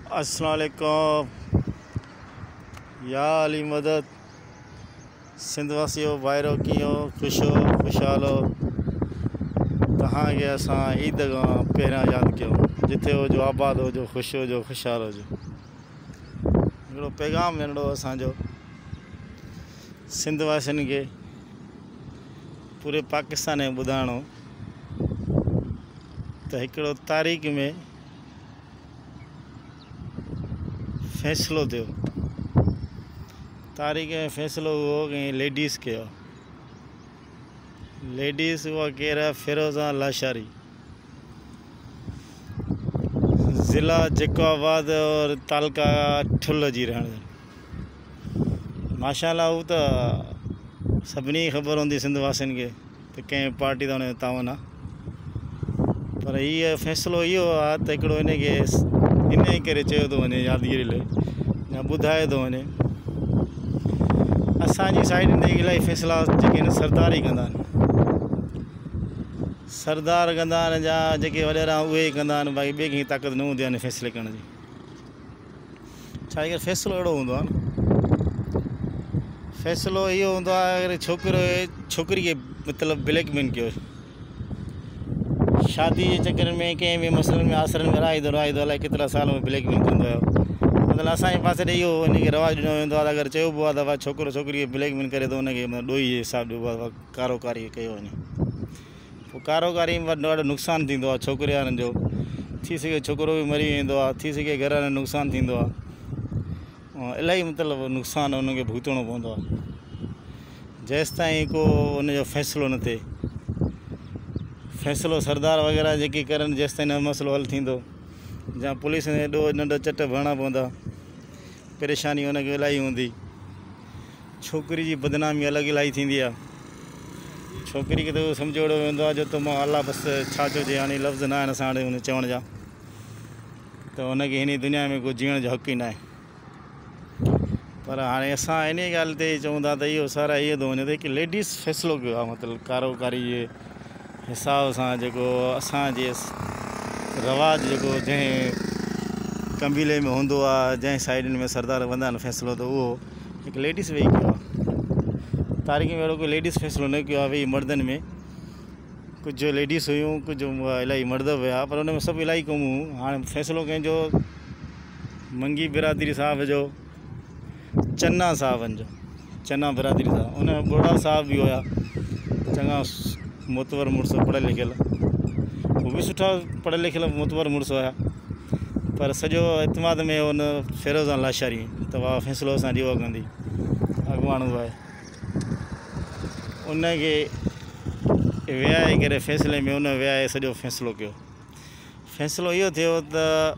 अस्सलाम वालेकुम। या अली मदद सिंध वासियों भाइरों कीअं खुश हो खुशहाल हो। तव्हांखे असां ईद खां पहिरियां यादि कयूं। जिथे हुजो आबाद हुजो, ख़ुशि हुजो, खुशहाल हुजो। हिकिड़ो पैगाम ॾियणो असांजो सिंध वासियुनि खे, पूरे पाकिस्तान में ॿुधाइणो त हिकिड़ो तारीख़ में फ़ैसिलो थियो। तारीख़ में फ़ैसिलो हुओ कंहिं लेडीज़ कयो। लेडीज़ उहा केरु आहे? फ़िरोज़ा लाशारी, ज़िला जैकोबाद और तालका ठुल जी रहण। माशाअल्लाह हू त सभिनी खे ख़बर हूंदी सिंध वासियुनि खे त कंहिं पार्टी त हुन तावन आहे, पर हीअ फ़ैसिलो इहो आहे त हिकिड़ो हिनखे इन करे चयो थो वञे यादगिरी लाइ या ॿुधाए थो वञे। असांजी साइड ते इलाही फ़ैसिला जेके आहिनि सरदार ई कंदा आहिनि। सरदार कंदा आहिनि या जेके वॾेरा उहे ई कंदा आहिनि। भाई ॿिए कंहिं ताक़त न हूंदी आहे फ़ैसिले करण जी। छा अगरि फ़ैसिलो अहिड़ो हूंदो आहे न, फ़ैसिलो इहो हूंदो आहे अगरि छोकिरी खे मतिलबु ब्लैकमेल कयो, शादी जे चकर में कंहिं बि मसइलनि में आसरनि में रहाईंदो अलाए केतिरा साल में ब्लैकमेल कंदो आहियो। मतिलबु असांजे पासे ॾे इहो हिनखे रवाजु ॾिनो वेंदो आहे। अगरि चइबो आहे त भाई छोकिरो छोकिरी खे ब्लैकमेल करे थो हुनखे ॾोही जे हिसाब ॾिबो आहे, कारोकारी कयो वञे। पोइ कारोकारी में ॾाढो नुक़सानु थींदो आहे छोकिरे वारनि जो। थी सघे छोकिरो बि मरी वेंदो आहे, थी सघे घर वारनि जो नुक़सानु थींदो आहे। इलाही मतिलबु नुक़सानु हुनखे भुगतणो पवंदो आहे जेसि ताईं को हुनजो फ़ैसिलो न थिए। फ़ैसिलो सरदार वग़ैरह जेके करनि जेसि ताईं न मसइलो हल थींदो, या पुलिस में एॾो नंढा चट भरणा पवंदा, परेशानी हुनखे इलाही हूंदी। छोकिरी जी बदनामी अलॻि इलाही थींदी आहे। छोकिरी खे त सम्झो अहिड़ो वेंदो आहे जो त मां अलाह बसि छा चइजे, हाणे लफ़्ज़ न आहिनि असां वटि हुन चवण जा, त हुनखे हिन दुनिया में को जीअण जो हक़ ई न आहे। पर हाणे असां इन ॻाल्हि ते चऊं था त इहो साराह इहो थो वञे त हिकु लेडीज़ फ़ैसिलो कयो आहे, मतिलबु कारोकारी जे हिसाब सां जेको असांजे रवाजु जेको जंहिं कबीले में हूंदो आहे, जंहिं साइडनि में सरदार कंदा आहिनि फ़ैसिलो, त उहो हिकु लेडीज़ वेही कयो आहे। तारीख़ में अहिड़ो कोई लेडीज़ फ़ैसिलो न कयो आहे। भई मर्दनि में कुझु लेडीज़ हुयूं, कुझु इलाही मर्द हुया, पर हुन में सभु इलाही क़ौमूं। हाणे फ़ैसिलो कंहिंजो मंगी बिरादरी साहिब जो, चन्ना साहिबनि जो, चन्ना बिरादरी साहिब, उन में ॿुढ़ा साहिब बि हुया, चङा मोतवर मुड़ुस पढ़ियल लिखियल, उहे बि सुठा पढ़ियल लिखियल मोतवर मुड़ुस हुया। पर सॼो इतमाद में हुन फ़िरोज़ा लाशारी त उहा फ़ैसिलो असांजी उहा कंदी अॻुवाण आहे। उनखे विहाए करे फ़ैसिले में उन विहाए सॼो फ़ैसिलो कयो। फ़ैसिलो इहो थियो त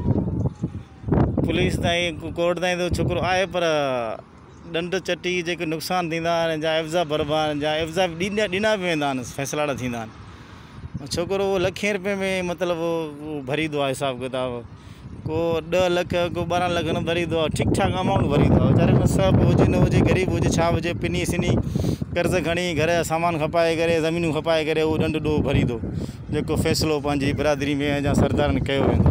पुलिस ताईं कोर्ट ताईं त छोकिरो आहे, पर ॾंड चटी जेके नुक़सानु थींदा आहिनि, जा एफ़्ज़ा भरबा आहिनि, जा एफ़्ज़ा ॾिना बि वेंदा आहिनि, फ़ैसिला थींदा आहिनि। छोकिरो उहो लखे रुपए में मतिलबु भरींदो आहे हिसाबु किताबु। को 10 लख को 12 लख न भरींदो आहे, ठीकु ठाकु अमाउंट भरींदो आहे। वीचारे में सभु हुजे न हुजे, ग़रीब हुजे छा हुजे, पिनी सिनी कर्ज़ खणी घर जा सामान खपाए करे, ज़मीनूं खपाए करे उहो ॾंड ॾोह भरींदो, जेको फ़ैसिलो पंहिंजी बिरादरी में या सरदारनि कयो वेंदो।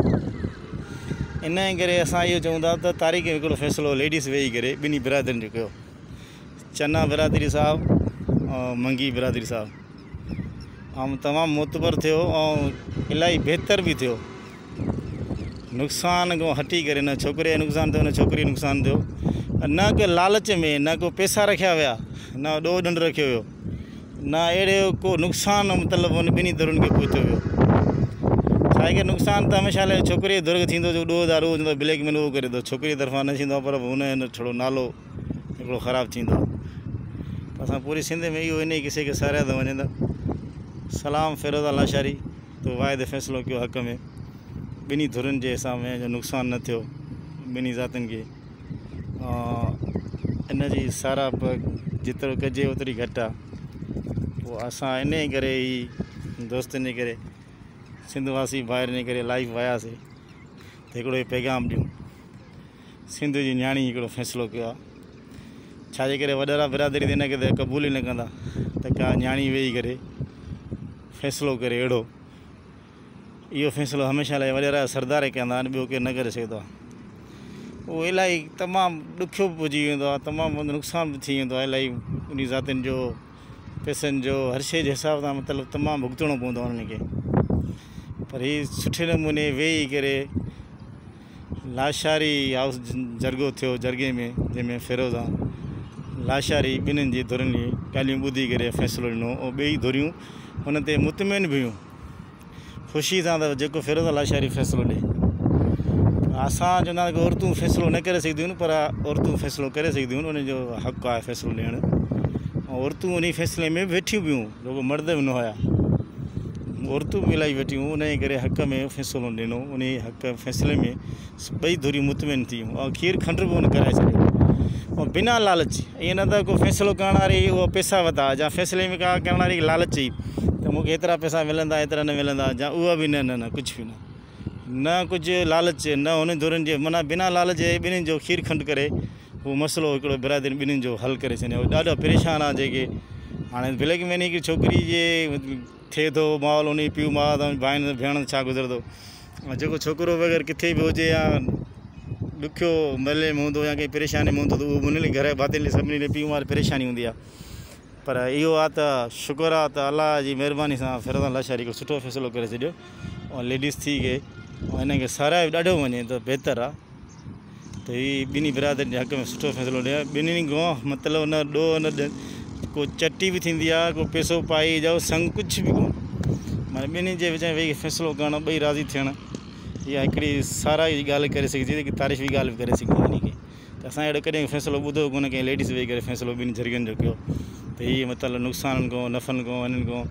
इन करे असां इहो चऊं था त तारीख़ में हिकिड़ो फ़ैसिलो लेडीज़ वेही करे ॿिन्ही बिरादरियुनि जो कयो। चन्ना बिरादरी साहिबु ऐं मंगी बिरादरी साहिबु, ऐं तमामु मोतबर थियो ऐं इलाही बहितर बि थियो। नुक़सानु को हटी करे, न छोकिरे जो नुक़सानु थियो न छोकिरी जो नुक़सानु थियो, न को लालच में, न को पैसा रखिया विया, न ॾोह ॾंड रखियो वियो, न अहिड़ो को नुक़सानु मतिलबु हुन ॿिन्ही धुरुनि खे पहुतो वियो। छा आहे की नुक़सानु त हमेशह लाइ छोकिरीअ जे धुर खे थींदो, जो ॾोह दारू हूंदो ब्लैकमेल उहो करे थो, छोकिरी तरफ़ां न थींदो आहे, पर हुन थोरो नालो हिकिड़ो ख़राबु थींदो आहे। असां पूरी सिंध में इहो इन किसे खे सारिया थो वञे त सलाम फ़िरोज़ा लाशारी, तो वाइदे फ़ैसिलो कयो हक़ में, ॿिन्ही धुरुनि जे हिसाब में, जो नुक़सानु न थियो ॿिन्ही ज़ातियुनि खे। इन जी साराह जेतिरो कजे ओतिरी घटि आहे। पोइ असां इन करे ई दोस्तनि जे करे, सिंधवासी भाइरनि जे करे लाइव वियासीं त हिकिड़ो ई पैगाम ॾियूं। सिंध जी न्याणी हिकिड़ो फ़ैसिलो कयो आहे। छाजे करे वॾेरा बिरादरी ते हिनखे त क़बूल ई न कंदा त का न्याणी वेही करे फ़ैसिलो करे अहिड़ो। इहो फ़ैसिलो हमेशह लाइ वॾेरा सरदार कंदा आहिनि, ॿियो केरु न करे सघंदो आहे। उहो इलाही तमामु ॾुखियो पुॼी वेंदो आहे, तमामु नुक़सान बि थी वेंदो आहे इलाही, उन ज़ातियुनि जो पैसनि जो हर शइ जे हिसाब सां मतिलबु तमामु भुगतणो पवंदो आहे उन्हनि खे। पर हीअ सुठे नमूने वेही करे लाशारी हाउस जरगो थियो जरगे में, जंहिंमें फिरोज़ा लाशारी ॿिन्हिनि जी धुरनि जी ॻाल्हियूं ॿुधी करे फ़ैसिलो ॾिनो, ऐं ॿई धुरियूं हुन ते मुतमिन बि हुयूं ख़ुशी सां त जेको फिरोज़ा लाशारी फ़ैसिलो ॾे। असां चवंदा आहियूं की औरतूं फ़ैसिलो न करे सघंदियूं आहिनि, पर औरतूं फ़ैसिलो करे सघंदियूं आहिनि, उनजो हक़ु आहे फ़ैसिलो ॾियणु। ऐं औरतूं उन फ़ैसिले में वेठियूं बि हुयूं, रुॻो मर्द बि न हुया, औरतूं बि इलाही वेठियूं हुयूं। उन जे करे हक़ में फ़ैसिलो ॾिनो, उन हक़ फ़ैसिले में ॿई धुरियूं मुतमिन थियूं, ऐं खीर खंड बि उन कराए छॾियो, ऐं बिना लालच। ईअं न त को फ़ैसिलो करण वारी उहो पैसा वधा, या फ़ैसिले में का करण वारी लालच ई त मूंखे एतिरा पैसा मिलंदा एतिरा न मिलंदा, या उहा बि न कुझु बि न कुझु लालच न हुन धुरनि जे माना बिना लालच जे ॿिन्हिनि जो खीर खंड करे उहो मसइलो हिकिड़ो बिरादरी ॿिन्हिनि जो हल करे छॾियो। ॾाढा परेशान आहे जेके हाणे ब्लैक मनी हिकिड़ी छोकिरी जे थिए थो माहौल, उन पीउ माउ भाइनि भेण छा गुज़रंदो, ऐं जेको छोकिरो वग़ैरह किथे बि हुजे या ॾुखियो मले में हूंदो या कंहिं परेशानी में हूंदो त उहो उन घर भातियुनि सभिनी पीउ माउ परेशानी हूंदी आहे। पर इहो आहे त शुक्र आहे त अलाह जी महिरबानी सां फिरोज़ा लाशारी को सुठो फ़ैसिलो करे छॾियो, ऐं लेडीज़ थी गई, ऐं हिन खे साराए ॾाढो वञे त बहितर आहे त हीअ ॿिन्ही बिरादरियुनि जे हक़ में सुठो फ़ैसिलो ॾियो। ॿिन्हिनि खां मतिलबु न ॾोह न को चटी बि थींदी आहे, को पैसो पाई जाओ संग कुझु बि कोन, माना ॿिन्हिनि जे विच में वेही फ़ैसिलो करणु, ॿई राज़ी थियणु, इहा हिकिड़ी साराई जी ॻाल्हि करे सघिजे थी, तारीफ़ी ॻाल्हि बि करे सघिजे इन खे। त असां अहिड़ो कॾहिं फ़ैसिलो ॿुधो कोन कंहिं लेडीज़ वेही करे फ़ैसिलो ॿिनि जरगनि जो कयो त हीअ मतिलबु नुक़साननि खां नफ़नि खां हिननि खां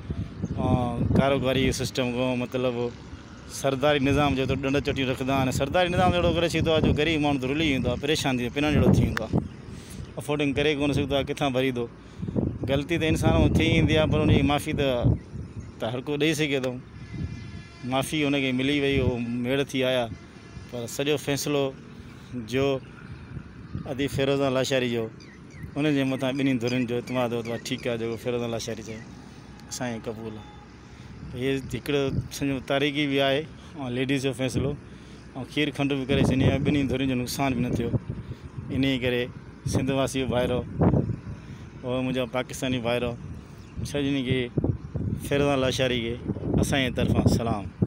कारोबारी सिस्टम खां मतिलबु सरदारी निज़ाम जो त ॾंड चटियूं रखंदा आहिनि। सरदारी निज़ाम अहिड़ो करे छॾींदो आहे जो ग़रीब माण्हू त रुली वेंदो आहे, परेशान थी पिनण जहिड़ो थी वेंदो आहे, अफोर्डिंग करे कोन सघंदो आहे, किथां भरींदो। ग़लती त इंसान थी ईंदी आहे, पर उनजी माफ़ी त हर को ॾेई सघे थो, माफ़ी हुनखे मिली वई, उहो मेड़ थी आया, पर सॼो फ़ैसिलो जो अदी फिरोज़ा लाशारी जो उनजे मथां ॿिन्ही धुरियुनि जो इतमाद हो त ठीकु आहे, जेको फिरोज़ा लाशारी चए असांखे क़बूल आहे। हीअ हिकिड़ो सॼो तारीख़ी बि आहे, ऐं लेडीज़ जो फ़ैसिलो, ऐं खीर खंड बि करे छॾी आहे, ॿिन्ही धुरियुनि जो नुक़सान बि न थियो। इन करे सिंधवासी भाइरो और मुंहिंजा पाकिस्तानी भाइरो सभिनी खे फिरोज़ा लाशारी खे असांजे तरफ़ां सलाम।